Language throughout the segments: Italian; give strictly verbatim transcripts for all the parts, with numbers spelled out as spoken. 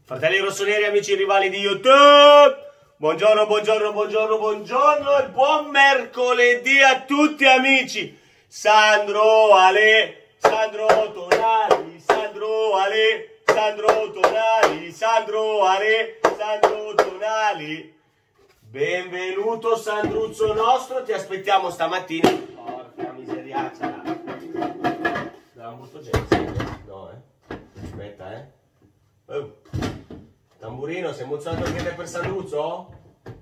Fratelli rossoneri, amici rivali di YouTube, buongiorno, buongiorno, buongiorno, buongiorno e buon mercoledì a tutti amici. Sandro Ale, Sandro Tonali, Sandro Ale, Sandro Tonali, Sandro Ale, Sandro Tonali. Benvenuto Sandruzzo nostro, ti aspettiamo stamattina. Porca miseriaccia. Da un butto gente. No, eh. Aspetta, eh. Oh. Tamburino, sei emozionato anche te per Sandruzzo?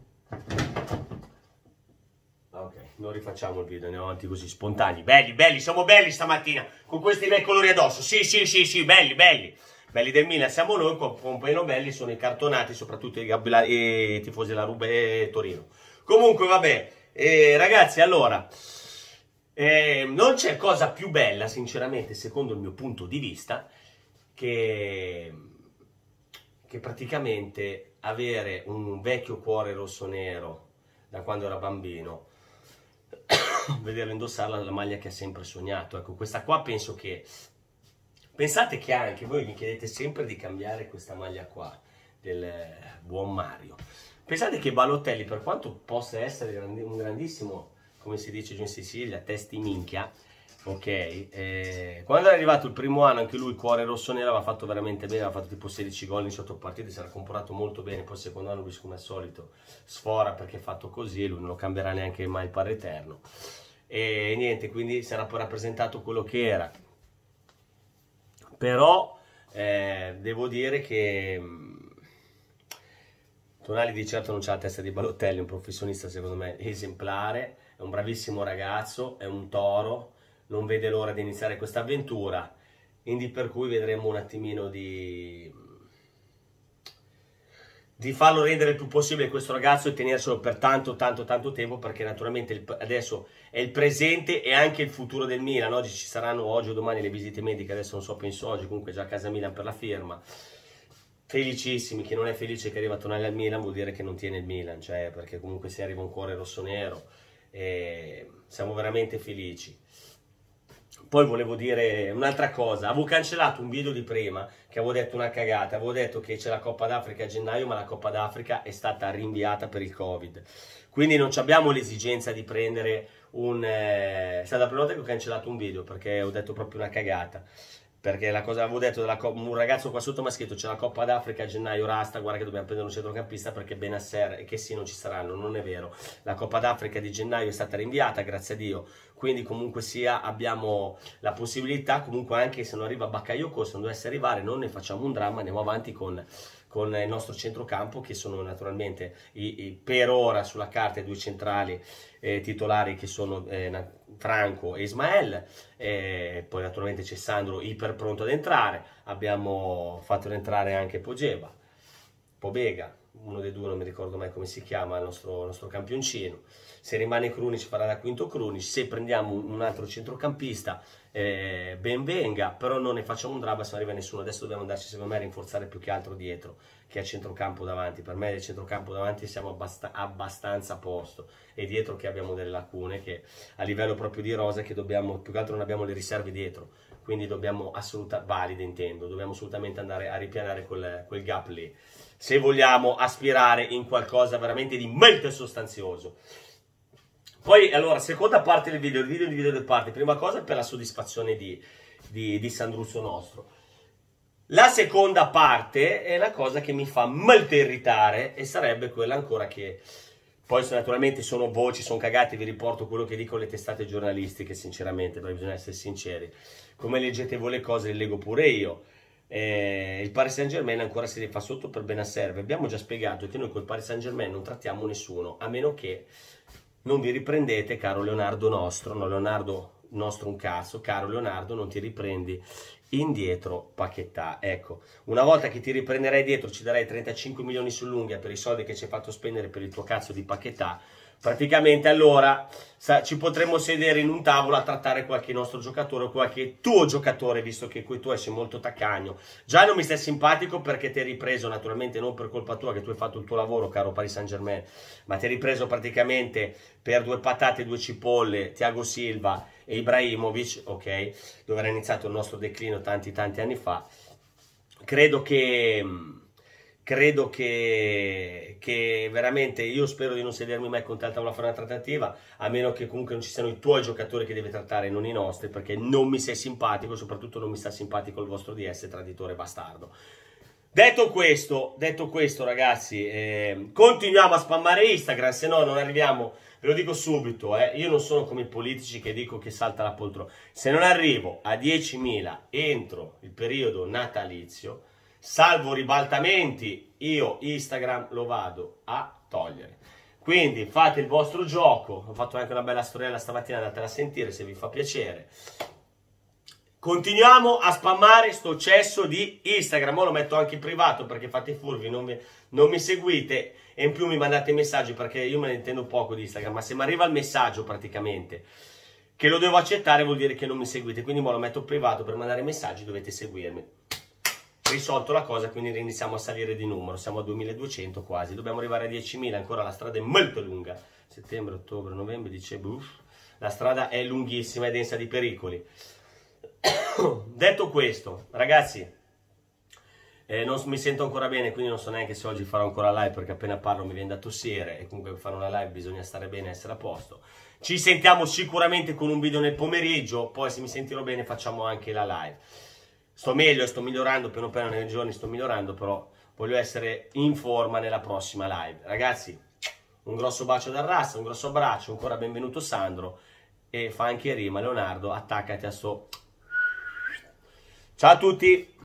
Ok, non rifacciamo il video, andiamo avanti così, spontanei. Belli, belli, siamo belli stamattina, con questi bei colori addosso. Sì, sì, sì, sì, belli, belli. Belli del Milan, siamo noi, con meno belli sono i cartonati, soprattutto i, i tifosi della Rube e Torino. Comunque, vabbè, eh, ragazzi, allora, eh, non c'è cosa più bella, sinceramente, secondo il mio punto di vista, che... che praticamente avere un vecchio cuore rosso-nero da quando era bambino, vederlo indossare la maglia che ha sempre sognato. Ecco, questa qua penso che... Pensate che anche voi mi chiedete sempre di cambiare questa maglia qua, del buon Mario. Pensate che Balotelli, per quanto possa essere un grandissimo, come si dice giù in Sicilia, testi minchia, ok, eh, quando è arrivato il primo anno anche lui cuore rosso nero aveva fatto veramente bene, aveva fatto tipo sedici gol in diciotto partite, si era comportato molto bene. Poi il secondo anno lui, come al solito, sfora perché è fatto così, lui non lo cambierà neanche mai il Padre Eterno e niente, quindi si era poi rappresentato quello che era. Però eh, devo dire che mh, Tonali di certo non c'ha la testa di Balotelli, è un professionista secondo me esemplare, è un bravissimo ragazzo, è un toro, non vede l'ora di iniziare questa avventura, quindi per cui vedremo un attimino di, di farlo rendere il più possibile questo ragazzo e tenerselo per tanto tanto tanto tempo, perché naturalmente il, adesso è il presente e anche il futuro del Milan. Oggi ci saranno, oggi o domani, le visite mediche, adesso non so, penso oggi, comunque già a casa Milan per la firma. Felicissimi, chi non è felice che arriva Tonali al Milan vuol dire che non tiene il Milan, cioè, perché comunque se arriva un cuore rosso-nero e siamo veramente felici. Poi volevo dire un'altra cosa, avevo cancellato un video di prima che avevo detto una cagata, avevo detto che c'è la Coppa d'Africa a gennaio, ma la Coppa d'Africa è stata rinviata per il Covid, quindi non abbiamo l'esigenza di prendere un... Eh... è stata la prima volta che ho cancellato un video perché ho detto proprio una cagata, perché la cosa avevo detto della Coppa, un ragazzo qua sotto mi ha scritto c'è la Coppa d'Africa a gennaio, rasta, guarda che dobbiamo prendere un centrocampista perché Benasser e che sì non ci saranno. Non è vero, la Coppa d'Africa di gennaio è stata rinviata, grazie a Dio, quindi comunque sia abbiamo la possibilità, comunque anche se non arriva Bakayoko, se non dovesse arrivare non ne facciamo un dramma, andiamo avanti con, con il nostro centrocampo, che sono naturalmente i, i, per ora sulla carta i due centrali eh, titolari che sono eh, Franco e Ismael, e poi naturalmente c'è Sandro iper pronto ad entrare, abbiamo fatto entrare anche Pogeba, Pobega, uno dei due non mi ricordo mai come si chiama, il nostro, il nostro campioncino. Se rimane Krunic farà da quinto Krunic, se prendiamo un altro centrocampista eh, ben venga, però non ne facciamo un dramma se non arriva nessuno. Adesso dobbiamo andarci secondo me a rinforzare più che altro dietro che a centrocampo davanti. Per me del centrocampo davanti siamo abbast abbastanza a posto, e dietro che abbiamo delle lacune che a livello proprio di rosa, che dobbiamo, più che altro non abbiamo le riserve dietro, quindi dobbiamo assolutamente, valide intendo, dobbiamo assolutamente andare a ripianare quel, quel gap lì, se vogliamo aspirare in qualcosa veramente di molto sostanzioso. Poi, allora, seconda parte del video, il video di video del parte, prima cosa per la soddisfazione di, di, di Sandruzzo nostro. La seconda parte è la cosa che mi fa molto irritare, e sarebbe quella ancora che, poi naturalmente sono voci, sono cagati, vi riporto quello che dicono le testate giornalistiche, sinceramente, perché bisogna essere sinceri. Come leggete voi le cose, le leggo pure io. Eh, il Paris Saint Germain ancora si rifà sotto per Benasser. Vi abbiamo già spiegato che noi col Paris Saint Germain non trattiamo nessuno, a meno che non vi riprendete, caro Leonardo nostro, no Leonardo nostro un cazzo, caro Leonardo, non ti riprendi indietro Paquetá. Ecco, una volta che ti riprenderai dietro ci darai trentacinque milioni sull'unghia per i soldi che ci hai fatto spendere per il tuo cazzo di Paquetá. Praticamente allora sa, ci potremmo sedere in un tavolo a trattare qualche nostro giocatore o qualche tuo giocatore, visto che qui tu sei molto taccagno. Già non mi stai simpatico perché ti hai ripreso, naturalmente non per colpa tua che tu hai fatto il tuo lavoro, caro Paris Saint Germain, ma ti hai ripreso praticamente per due patate, due cipolle, Thiago Silva e Ibrahimovic, ok, dove era iniziato il nostro declino tanti tanti anni fa. Credo che credo che, che veramente io spero di non sedermi mai con te al tavolo a fare una trattativa, a meno che comunque non ci siano i tuoi giocatori che devi trattare, non i nostri, perché non mi sei simpatico, soprattutto non mi sta simpatico il vostro D S traditore bastardo. Detto questo, detto questo ragazzi, eh, continuiamo a spammare Instagram, se no non arriviamo, ve lo dico subito, eh, io non sono come i politici che dico che salta la poltrona, se non arrivo a diecimila entro il periodo natalizio, salvo ribaltamenti, io Instagram lo vado a togliere. Quindi fate il vostro gioco, ho fatto anche una bella storiella stamattina, andatela a sentire se vi fa piacere. Continuiamo a spammare sto cesso di Instagram, ora lo metto anche in privato perché fate i furbi, non, vi, non mi seguite e in più mi mandate messaggi perché io me ne intendo poco di Instagram, ma se mi arriva il messaggio praticamente che lo devo accettare vuol dire che non mi seguite, quindi ora lo metto in privato, per mandare messaggi dovete seguirmi. Risolto la cosa, quindi iniziamo a salire di numero, siamo a duemiladuecento quasi, dobbiamo arrivare a diecimila, ancora la strada è molto lunga, settembre, ottobre, novembre, dicembre, uff, la strada è lunghissima e densa di pericoli. Detto questo, ragazzi, eh, non mi sento ancora bene, quindi non so neanche se oggi farò ancora live perché appena parlo mi viene da tossire e comunque per fare una live bisogna stare bene e essere a posto. Ci sentiamo sicuramente con un video nel pomeriggio, poi se mi sentirò bene facciamo anche la live. Sto meglio, sto migliorando, piano piano nei giorni sto migliorando, però voglio essere in forma nella prossima live. Ragazzi, un grosso bacio dal Rasta, un grosso abbraccio, ancora benvenuto Sandro e fa anche rima Leonardo, attaccati a sto... Ciao a tutti!